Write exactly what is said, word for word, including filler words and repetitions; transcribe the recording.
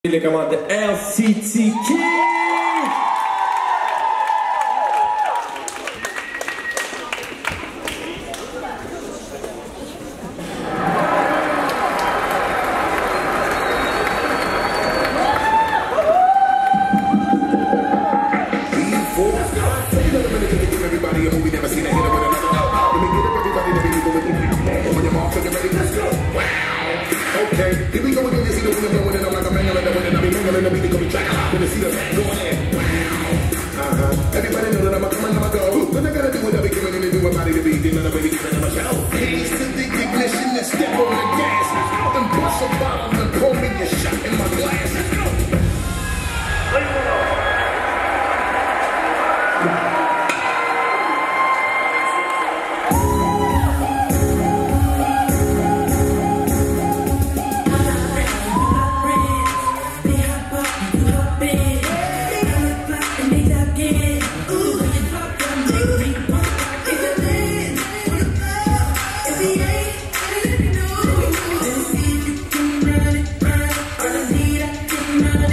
les commandes de L C T K. Here we go again, you see the wind blowing and I'm like a man, and I'll be mangling the beat, it's gonna be track. When you see the going in, uh-huh. Everybody know that I'm a come and I'm a go. When I gotta do what I be giving and do my body to be, then I'm baby giving them a show. Keys to the ignition and step on the gas. And push a bottle and pour me a shot in my glass. Let's go. Run it, run it, I don't need it,